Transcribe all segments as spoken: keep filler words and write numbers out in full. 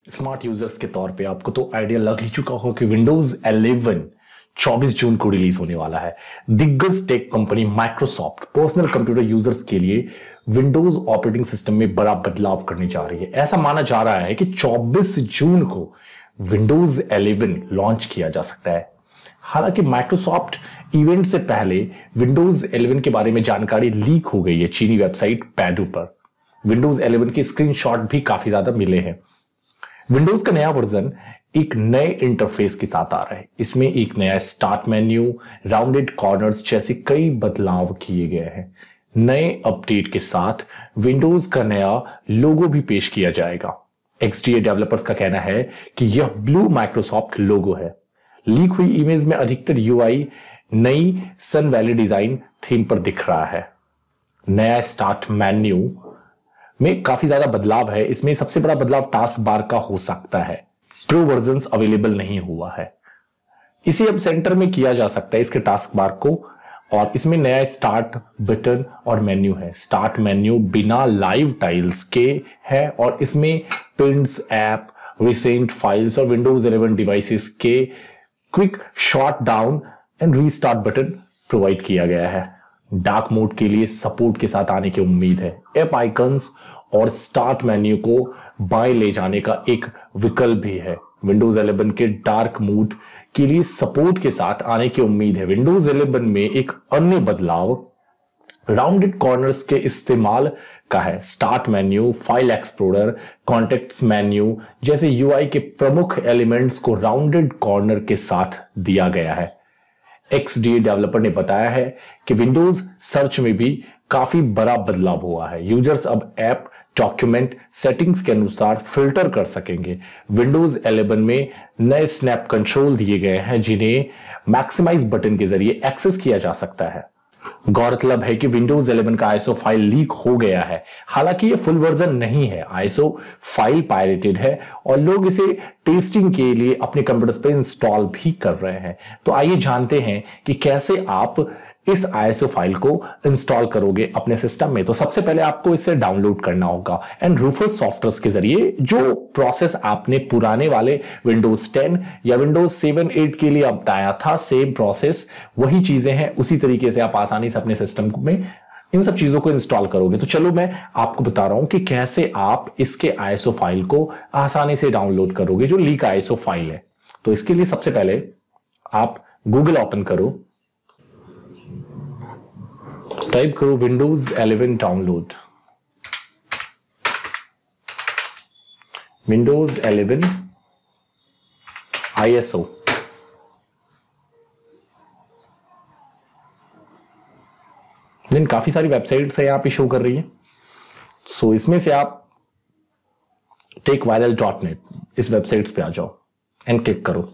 Smart users के तौर पे आपको तो आइडिया लग ही चुका हो कि विंडोज इलेवन चौबीस जून को रिलीज होने वाला है। दिग्गज tech company Microsoft personal computer users के लिए विंडोज ऑपरेटिंग सिस्टम में बड़ा बदलाव करने जा रही है। ऐसा माना जा रहा है कि चौबीस जून को विंडोज इलेवन लॉन्च किया जा सकता है। हालांकि माइक्रोसॉफ्ट इवेंट से पहले विंडोज इलेवन के बारे में जानकारी लीक हो गई है चीनी वेबसाइट पैडू पर। विंडोज इलेवन के स्क्रीनशॉट भी काफी ज्यादा मिले हैं। विंडोज का नया वर्जन एक नए इंटरफेस के साथ आ रहा है। इसमें एक नया स्टार्ट मेन्यू, राउंडेड कॉर्नर्स जैसे कई बदलाव किए गए हैं। नए अपडेट के साथ विंडोज का नया लोगो भी पेश किया जाएगा। एक्सडीए डेवलपर्स का कहना है कि यह ब्लू माइक्रोसॉफ्ट लोगो है। लीक हुई इमेज में अधिकतर यूआई नई सन वैली डिजाइन थीम पर दिख रहा है। नया स्टार्ट मेन्यू में काफी ज्यादा बदलाव है। इसमें सबसे बड़ा बदलाव टास्क बार का हो सकता है। प्रो वर्जन अवेलेबल नहीं हुआ है। इसे अब सेंटर में किया जा सकता है इसके टास्क बार को। और इसमें नया स्टार्ट बटन और मेन्यू है। स्टार्ट मेन्यू बिना लाइव टाइल्स के है और इसमें पिन्स, ऐप, रिसेंट फाइल्स और विंडोज इलेवन डिवाइसेस के quick shut down and restart button provide किया गया है। डार्क मोड के लिए सपोर्ट के साथ आने की उम्मीद है। ऐप आइकन्स और स्टार्ट मेन्यू को बाएं ले जाने का एक विकल्प भी है। विंडोज इलेवन के डार्क मोड के लिए सपोर्ट के साथ आने की उम्मीद है। विंडोज इलेवन में एक अन्य बदलाव राउंडेड कॉर्नर्स के इस्तेमाल का है। Start menu, file explorer, context menu जैसे यूआई के प्रमुख एलिमेंट्स को राउंडेड कॉर्नर के साथ दिया गया है। एक्सडीए डेवलपर ने बताया है कि विंडोज सर्च में भी काफी बड़ा बदलाव हुआ है। यूजर्स अब ऐप, डॉक्यूमेंट, सेटिंग्स के अनुसार फिल्टर कर सकेंगे। विंडोज इलेवन में नए स्नैप कंट्रोल दिए गए हैं जिन्हें मैक्सिमाइज बटन के जरिए एक्सेस किया जा सकता है। गौरतलब है कि विंडोज इलेवन का आईएसओ फाइल लीक हो गया है। हालांकि यह फुल वर्जन नहीं है। आईएसओ फाइल पायरेटेड है और लोग इसे टेस्टिंग के लिए अपने कंप्यूटर्स पर इंस्टॉल भी कर रहे हैं। तो आइए जानते हैं कि कैसे आप इस आईएसओ फाइल को इंस्टॉल करोगे अपने सिस्टम में। तो सबसे पहले आपको इसे डाउनलोड करना होगा एंड रूफस सॉफ्टवेयर के जरिए जो प्रोसेस आपने पुराने वाले विंडोज टेन या विंडोज सेवन एट के लिए अपनाया था, सेम प्रोसेस, वही चीजें हैं। उसी तरीके से आप आसानी से अपने सिस्टम में इन सब चीजों को इंस्टॉल करोगे। तो चलो मैं आपको बता रहा हूं कि कैसे आप इसके आईएसओ फाइल को आसानी से डाउनलोड करोगे जो लीक आईएसओ फाइल है। तो इसके लिए सबसे पहले आप गूगल ओपन करो, टाइप करो Windows eleven download, Windows eleven ISO. Then काफी सारी वेबसाइट्स है यहां पे शो कर रही है। सो इसमें से आप टेक वायरल डॉट नेट इस वेबसाइट पे आ जाओ एंड क्लिक करो।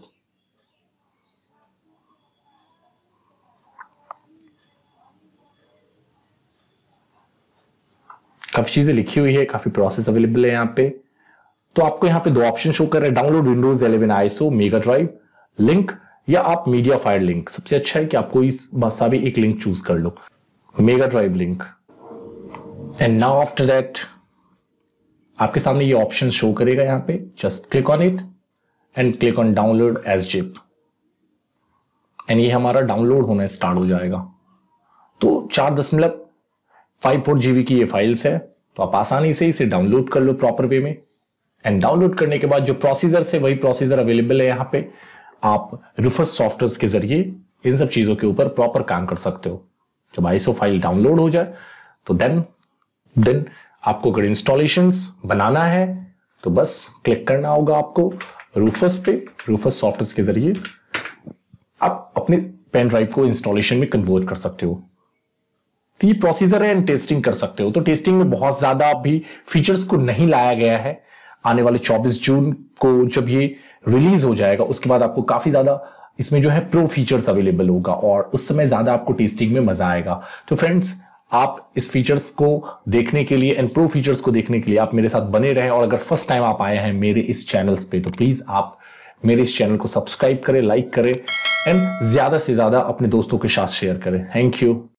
काफी चीजें लिखी हुई है, काफी प्रोसेस अवेलेबल है यहाँ पे। तो आपको यहाँ पे दो ऑप्शन शो कर रहे हैं, download Windows eleven ISO mega drive link या आप मीडिया फाइल लिंक। सबसे अच्छा है कि आपको इस सा भी एक लिंक चूज कर लो, mega drive link. And now after that आपके सामने ये ऑप्शन शो करेगा यहाँ पे। Just click on it and click on download as zip and ये हमारा डाउनलोड होना स्टार्ट हो जाएगा। तो चार दशमलव फाइव फोर जीबी की ये फाइल्स है, तो आप आसानी से इसे डाउनलोड कर लो प्रॉपर वे में। एंड डाउनलोड करने के बाद जो प्रोसीजर है वही प्रोसीजर अवेलेबल है यहाँ पे। आप रूफस सॉफ्टवेयर के जरिए इन सब चीजों के ऊपर प्रॉपर काम कर सकते हो। जब आईएसओ फाइल डाउनलोड हो जाए तो देन देन आपको अगर इंस्टॉलेशंस बनाना है तो बस क्लिक करना होगा आपको रूफस पे। रूफस सॉफ्टवेयर के जरिए आप अपने पेन ड्राइव को इंस्टॉलेशन में कन्वर्ट कर सकते हो। तो ये प्रोसीजर है एंड टेस्टिंग कर सकते हो। तो टेस्टिंग में बहुत ज्यादा अभी फीचर्स को नहीं लाया गया है। आने वाले चौबीस जून को जब ये रिलीज हो जाएगा उसके बाद आपको काफी ज्यादा इसमें जो है प्रो फीचर्स अवेलेबल होगा और उस समय ज्यादा आपको टेस्टिंग में मजा आएगा। तो फ्रेंड्स, आप इस फीचर्स को देखने के लिए एंड प्रो फीचर्स को देखने के लिए आप मेरे साथ बने रहें। और अगर फर्स्ट टाइम आप आए हैं मेरे इस चैनल्स पे तो प्लीज आप मेरे इस चैनल को सब्सक्राइब करें, लाइक करें एंड ज्यादा से ज्यादा अपने दोस्तों के साथ शेयर करें। Thank you.